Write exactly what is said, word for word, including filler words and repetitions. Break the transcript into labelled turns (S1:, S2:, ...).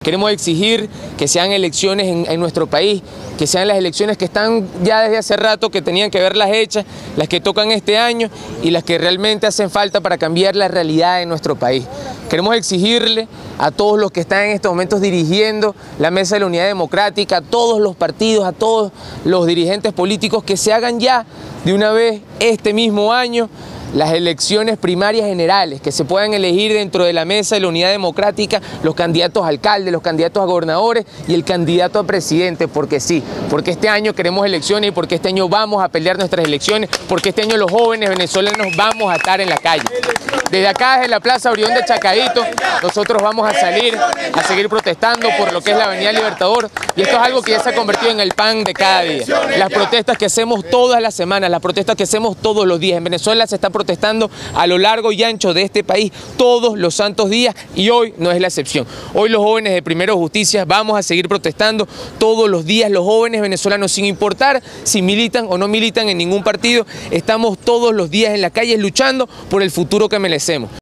S1: Queremos exigir que sean elecciones en, en nuestro país, que sean las elecciones que están ya desde hace rato, que tenían que verlas hechas, las que tocan este año y las que realmente hacen falta para cambiar la realidad de nuestro país. Queremos exigirle a todos los que están en estos momentos dirigiendo la Mesa de la Unidad Democrática, a todos los partidos, a todos los dirigentes políticos, que se hagan ya de una vez este mismo año las elecciones primarias generales, que se puedan elegir dentro de la Mesa de la Unidad Democrática los candidatos a alcaldes, los candidatos a gobernadores y el candidato a presidente, porque sí, porque este año queremos elecciones y porque este año vamos a pelear nuestras elecciones, porque este año los jóvenes venezolanos vamos a estar en la calle. Desde acá, desde la Plaza Orión de Chacadito, nosotros vamos a salir a seguir protestando por lo que es la Avenida Libertador, y esto es algo que ya se ha convertido en el pan de cada día. Las protestas que hacemos todas las semanas, las protestas que hacemos todos los días. En Venezuela se está protestando protestando a lo largo y ancho de este país todos los santos días, y hoy no es la excepción. Hoy los jóvenes de Primero Justicia vamos a seguir protestando todos los días. Los jóvenes venezolanos, sin importar si militan o no militan en ningún partido, estamos todos los días en la calle luchando por el futuro que merecemos.